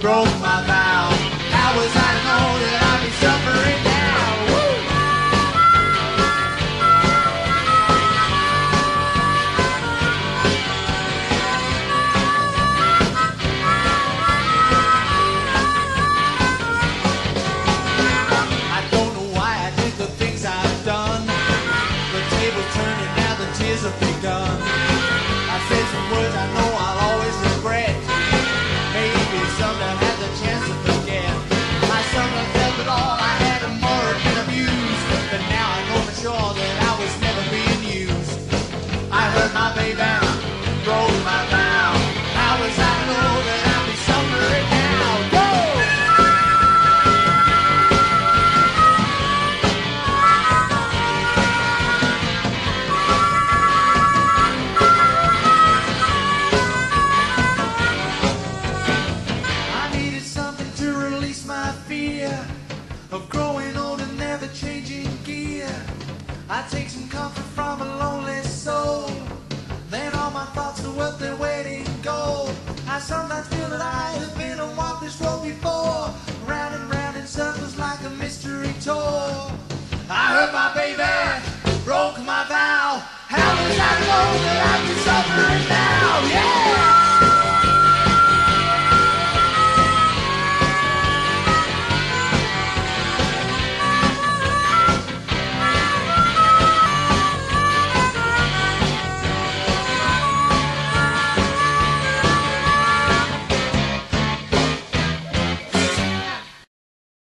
broke my vow. How was I to know that I'd be suffering now? Woo! I don't know why I did the things I've done. The table's turning now, the tears have begun. I said some words I know I'll always regret. Maybe someday I'll have the chance to forget. I sometimes felt that all I had and more had been abused, but now I know for sure that I was never being used. I hurt my baby, broke my vow. How was I to know that I'd be suffering now? Go! Of growing old and never changing gear. I take some comfort from a lonely soul. Then all my thoughts are worth their weight in gold. I sometimes feel that I have been and walked this road before, round and round in circles like a mystery tour. I hurt my baby, broke my vow. How was I to know that